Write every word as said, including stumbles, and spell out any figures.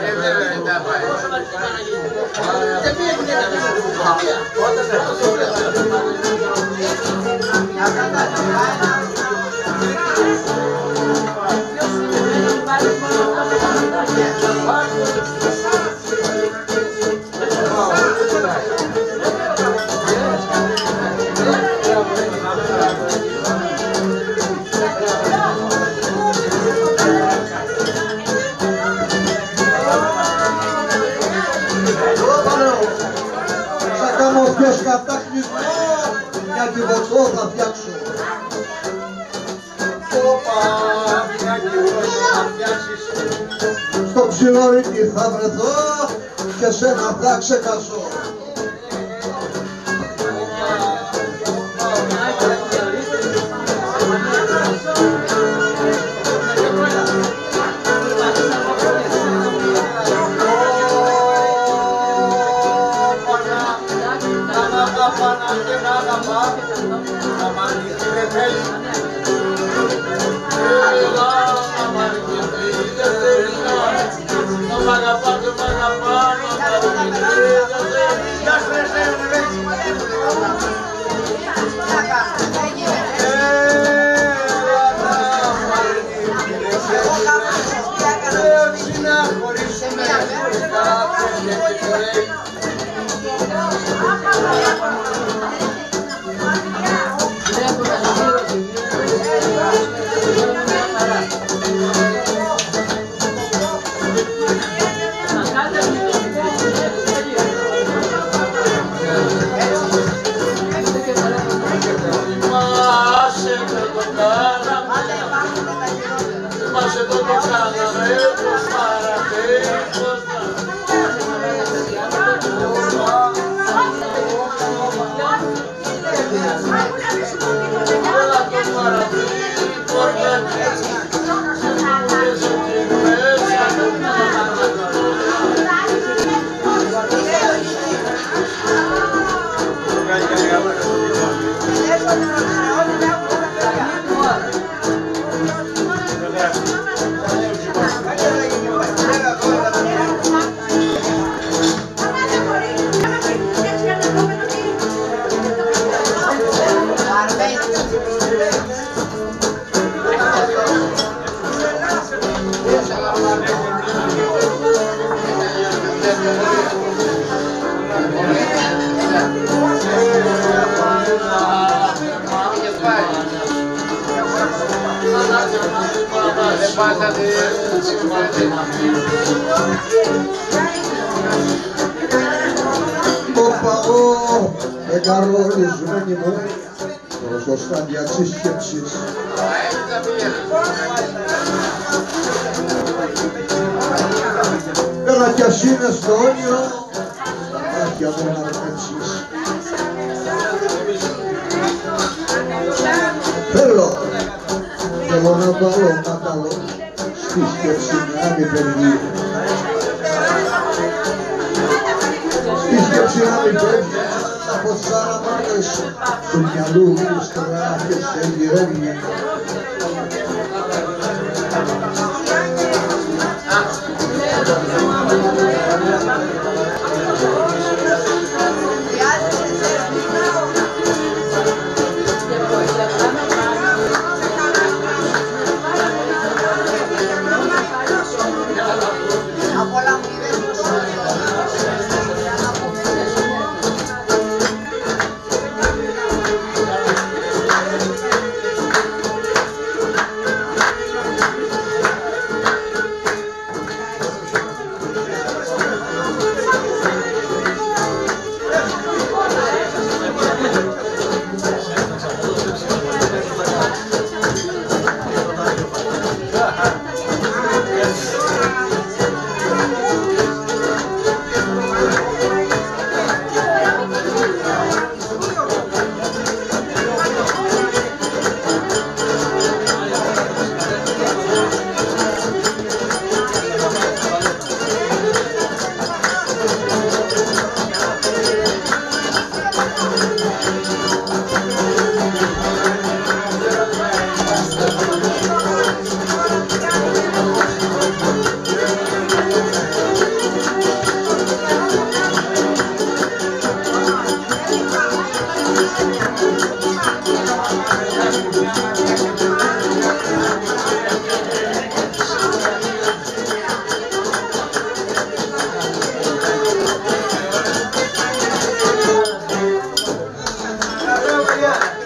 Ποιος κατάχνισμό μια κυβωτό θα φτιάξω. Όπα, μια κυβωτό θα φτιάξεις. Στο ψιλορίκι θα βρεθώ και σένα θα ξεχάσω. Οπαώ, εγκαρολισμένη μου, προσωστάντια της σκέψης. Έλα κι ας είναι στο όνειρο, στα μάτια μου να αρπέψεις. Θέλω, θέλω να βάλω μάταλο στη σκέψη να μην φεύγει. Στη σκέψη να μην φεύγει, από τις αραμάτες του μυαλού μου στρά και σε γυρεύει. Yeah.